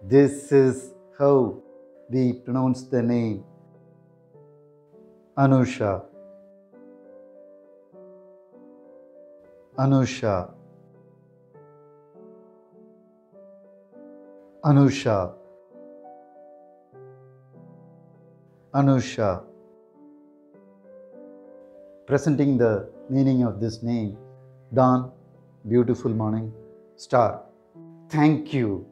This is how we pronounce the name Anusha. Anusha. Anusha. Anusha. Presenting the meaning of this name: dawn, beautiful morning, star. Thank you.